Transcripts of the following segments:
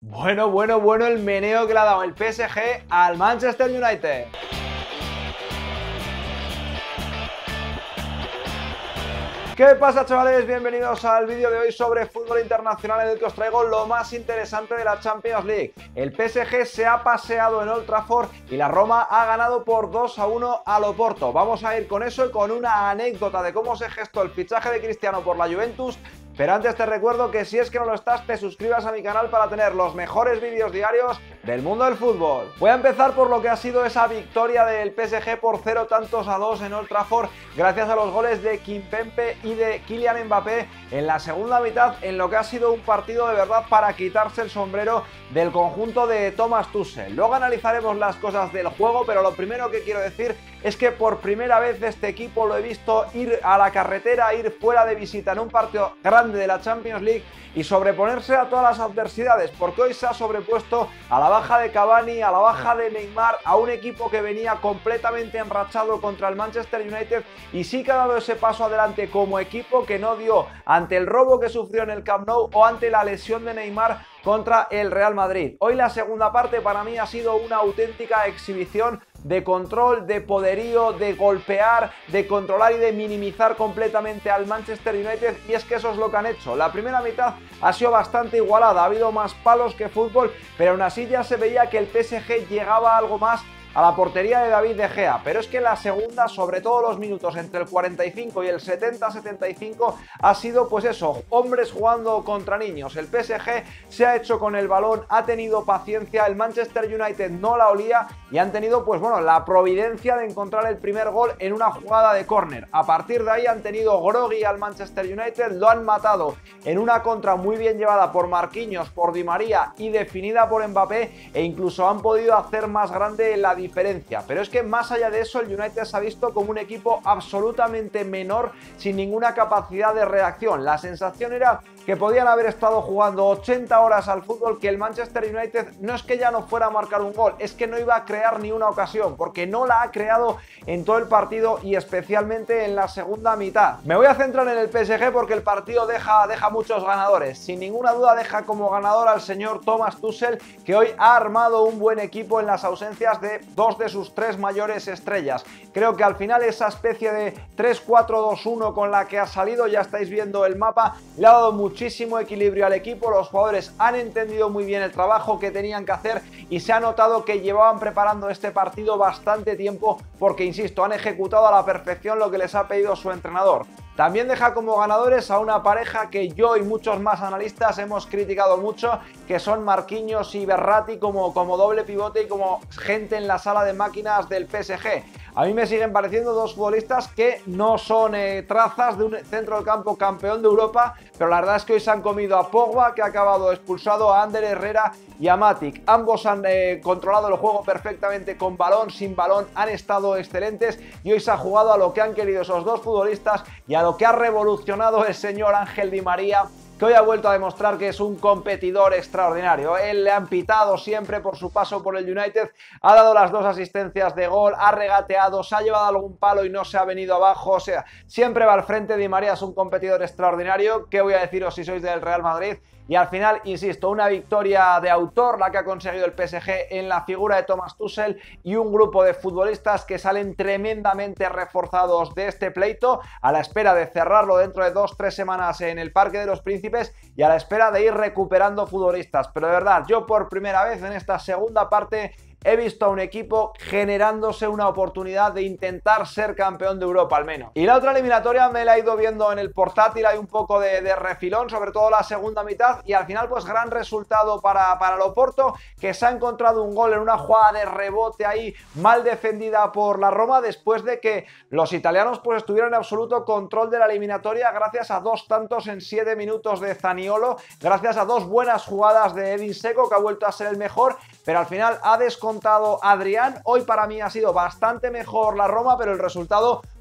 Bueno el meneo que le ha dado el PSG al Manchester United. ¿Qué pasa, chavales? Bienvenidos al vídeo de hoy sobre fútbol internacional, en el que os traigo lo más interesante de la Champions League. El PSG se ha paseado en Old Trafford y la Roma ha ganado por 2-1 al Oporto. Vamos a ir con eso y con una anécdota de cómo se gestó el fichaje de Cristiano por la Juventus. Pero antes te recuerdo que si es que no lo estás, te suscribas a mi canal para tener los mejores vídeos diarios del mundo del fútbol. Voy a empezar por lo que ha sido esa victoria del PSG por 0-2 en Old Trafford, gracias a los goles de Kimpembe y de Kylian Mbappé en la segunda mitad, en lo que ha sido un partido de verdad para quitarse el sombrero del conjunto de Thomas Tuchel. Luego analizaremos las cosas del juego, pero lo primero que quiero decir es que por primera vez este equipo lo he visto ir a la carretera, ir fuera de visita en un partido grande de la Champions League y sobreponerse a todas las adversidades, porque hoy se ha sobrepuesto a la baja de Cavani, a la baja de Neymar, a un equipo que venía completamente enrachado contra el Manchester United, y sí que ha dado ese paso adelante como equipo que no dio ante el robo que sufrió en el Camp Nou o ante la lesión de Neymar contra el Real Madrid. Hoy la segunda parte para mí ha sido una auténtica exhibición de control, de poderío, de golpear, de controlar y de minimizar completamente al Manchester United, y es que eso es lo que han hecho. La primera mitad ha sido bastante igualada, ha habido más palos que fútbol, pero aún así ya se veía que el PSG llegaba a algo más a la portería de David De Gea, pero es que en la segunda, sobre todo los minutos entre el 45 y el 70-75, ha sido pues eso, hombres jugando contra niños. El PSG se ha hecho con el balón, ha tenido paciencia, el Manchester United no la olía y han tenido pues bueno, la providencia de encontrar el primer gol en una jugada de córner. A partir de ahí han tenido groggy al Manchester United, lo han matado en una contra muy bien llevada por Marquinhos, por Di María y definida por Mbappé, e incluso han podido hacer más grande la diferencia. Pero es que más allá de eso, el United se ha visto como un equipo absolutamente menor, sin ninguna capacidad de reacción. La sensación era que podían haber estado jugando 80 horas al fútbol, que el Manchester United no es que ya no fuera a marcar un gol, es que no iba a crear ni una ocasión, porque no la ha creado en todo el partido y especialmente en la segunda mitad. Me voy a centrar en el PSG porque el partido deja muchos ganadores. Sin ninguna duda deja como ganador al señor Thomas Tuchel, que hoy ha armado un buen equipo en las ausencias de dos de sus tres mayores estrellas. Creo que al final esa especie de 3-4-2-1 con la que ha salido, ya estáis viendo el mapa, le ha dado muchísimo equilibrio al equipo. Los jugadores han entendido muy bien el trabajo que tenían que hacer y se ha notado que llevaban preparando este partido bastante tiempo, porque insisto, han ejecutado a la perfección lo que les ha pedido su entrenador. También deja como ganadores a una pareja que yo y muchos más analistas hemos criticado mucho, que son Marquinhos y Verratti como doble pivote y como gente en la sala de máquinas del PSG. A mí me siguen pareciendo dos futbolistas que no son trazas de un centro del campo campeón de Europa, pero la verdad es que hoy se han comido a Pogba, que ha acabado expulsado, a Ander Herrera y a Matic. Ambos han controlado el juego perfectamente, con balón, sin balón, han estado excelentes, y hoy se ha jugado a lo que han querido esos dos futbolistas y a lo que ha revolucionado el señor Ángel Di María, que hoy ha vuelto a demostrar que es un competidor extraordinario. Él le han pitado siempre por su paso por el United, ha dado las dos asistencias de gol, ha regateado, se ha llevado algún palo y no se ha venido abajo, o sea, siempre va al frente. Di María es un competidor extraordinario. ¿Qué voy a deciros si sois del Real Madrid? Y al final, insisto, una victoria de autor la que ha conseguido el PSG en la figura de Thomas Tuchel y un grupo de futbolistas que salen tremendamente reforzados de este pleito, a la espera de cerrarlo dentro de 2-3 semanas en el Parque de los Príncipes y a la espera de ir recuperando futbolistas. Pero de verdad, yo por primera vez en esta segunda parte he visto a un equipo generándose una oportunidad de intentar ser campeón de Europa al menos. Y la otra eliminatoria me la he ido viendo en el portátil, hay un poco de refilón, sobre todo la segunda mitad, y al final pues gran resultado para el Oporto, que se ha encontrado un gol en una jugada de rebote ahí mal defendida por la Roma, después de que los italianos pues estuvieron en absoluto control de la eliminatoria gracias a dos tantos en 7 minutos de Zaniolo, gracias a dos buenas jugadas de Edin Dzeko, que ha vuelto a ser el mejor, pero al final ha descontado Adrián. Hoy para mí ha sido bastante mejor la Roma, pero el resultado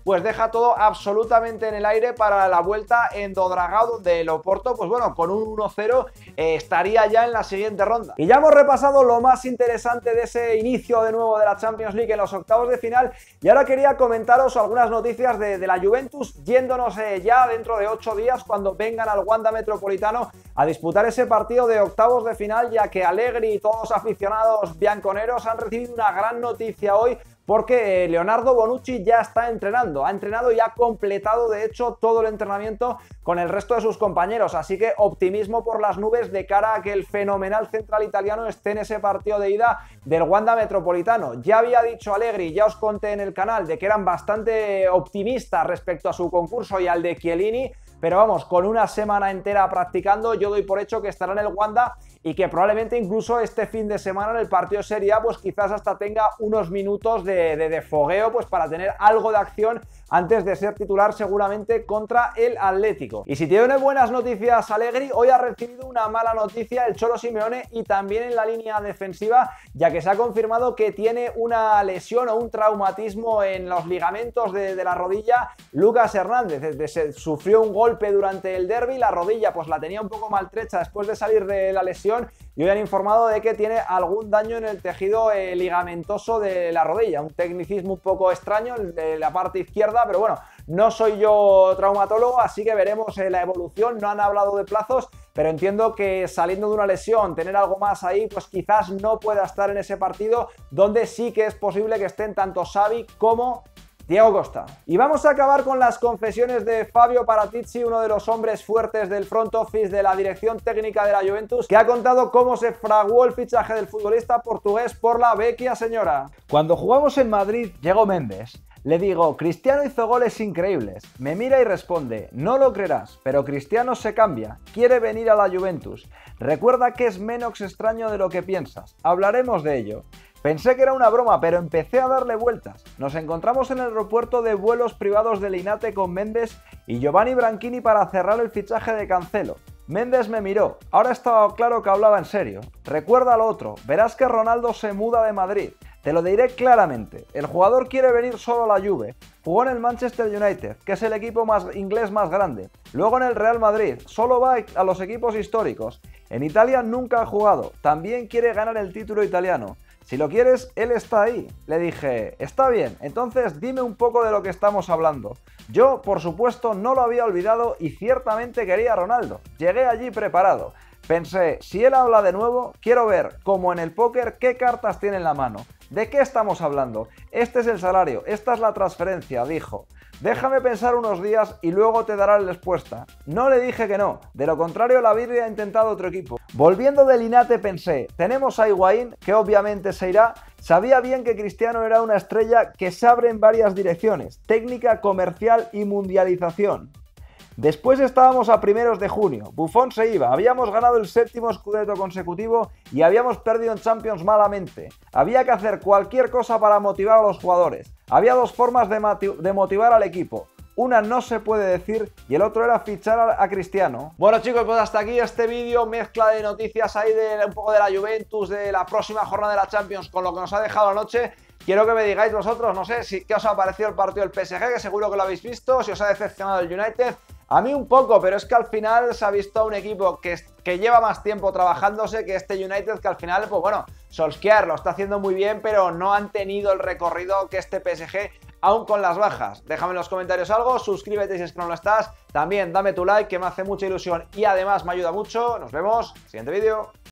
pues deja todo absolutamente en el aire para la vuelta en Do Dragao, donde el Oporto, pues bueno, con un 1-0 estaría ya en la siguiente ronda. Y ya hemos repasado lo más interesante de ese inicio de nuevo de la Champions League en los octavos de final, y ahora quería comentaros algunas noticias de la Juventus, yéndonos ya dentro de 8 días cuando vengan al Wanda Metropolitano a disputar ese partido de octavos de final, ya que Allegri y todos los aficionados bianconeros han recibido una gran noticia hoy, porque Leonardo Bonucci ya está entrenando, ha entrenado y ha completado de hecho todo el entrenamiento con el resto de sus compañeros, así que optimismo por las nubes de cara a que el fenomenal central italiano esté en ese partido de ida del Wanda Metropolitano. Ya había dicho Allegri, ya os conté en el canal, de que eran bastante optimistas respecto a su concurso y al de Chiellini, pero vamos, con una semana entera practicando, yo doy por hecho que estará en el Wanda y que probablemente incluso este fin de semana en el partido Serie A pues quizás hasta tenga unos minutos de fogueo pues para tener algo de acción antes de ser titular seguramente contra el Atlético. Y si tiene buenas noticias Allegri, hoy ha recibido una mala noticia el Cholo Simeone y también en la línea defensiva, ya que se ha confirmado que tiene una lesión o un traumatismo en los ligamentos de la rodilla Lucas Hernández. Sufrió un golpe durante el derbi, la rodilla pues la tenía un poco maltrecha después de salir de la lesión y hoy han informado de que tiene algún daño en el tejido ligamentoso de la rodilla, un tecnicismo un poco extraño en la parte izquierda, pero bueno, no soy yo traumatólogo, así que veremos la evolución. No han hablado de plazos, pero entiendo que saliendo de una lesión, tener algo más ahí, pues quizás no pueda estar en ese partido, donde sí que es posible que estén tanto Xavi como Diego Costa. Y vamos a acabar con las confesiones de Fabio Paratici, uno de los hombres fuertes del front office de la dirección técnica de la Juventus, que ha contado cómo se fraguó el fichaje del futbolista portugués por la vecchia señora. Cuando jugamos en Madrid, llegó Méndez. Le digo, Cristiano hizo goles increíbles. Me mira y responde, no lo creerás, pero Cristiano se cambia, quiere venir a la Juventus. Recuerda que es menos extraño de lo que piensas. Hablaremos de ello. Pensé que era una broma, pero empecé a darle vueltas. Nos encontramos en el aeropuerto de vuelos privados de Linate con Méndez y Giovanni Branchini para cerrar el fichaje de Cancelo. Méndez me miró, ahora estaba claro que hablaba en serio. Recuerda lo otro, verás que Ronaldo se muda de Madrid. Te lo diré claramente, el jugador quiere venir solo a la Juve. Jugó en el Manchester United, que es el equipo inglés más grande. Luego en el Real Madrid, solo va a los equipos históricos. En Italia nunca ha jugado, también quiere ganar el título italiano. Si lo quieres, él está ahí. Le dije, está bien, entonces dime un poco de lo que estamos hablando. Yo, por supuesto, no lo había olvidado y ciertamente quería a Ronaldo. Llegué allí preparado. Pensé, si él habla de nuevo, quiero ver, como en el póker, qué cartas tiene en la mano. ¿De qué estamos hablando? Este es el salario, esta es la transferencia, dijo. Déjame pensar unos días y luego te dará la respuesta. No le dije que no, de lo contrario la habría intentado otro equipo. Volviendo de Linate pensé, tenemos a Higuaín, que obviamente se irá. Sabía bien que Cristiano era una estrella que se abre en varias direcciones, técnica, comercial y mundialización. Después estábamos a primeros de junio, Buffon se iba, habíamos ganado el 7º Scudetto consecutivo y habíamos perdido en Champions malamente. Había que hacer cualquier cosa para motivar a los jugadores. Había dos formas de motivar al equipo. Una no se puede decir y el otro era fichar a Cristiano. Bueno chicos, pues hasta aquí este vídeo, mezcla de noticias ahí de un poco de la Juventus, de la próxima jornada de la Champions con lo que nos ha dejado anoche. Quiero que me digáis vosotros, no sé, qué os ha parecido el partido del PSG, que seguro que lo habéis visto, si os ha decepcionado el United. A mí un poco, pero es que al final se ha visto a un equipo que lleva más tiempo trabajándose que este United, que al final, pues bueno, Solskjaer lo está haciendo muy bien, pero no han tenido el recorrido que este PSG, aún con las bajas. Déjame en los comentarios algo, suscríbete si es que no lo estás, también dame tu like que me hace mucha ilusión y además me ayuda mucho. Nos vemos, siguiente vídeo.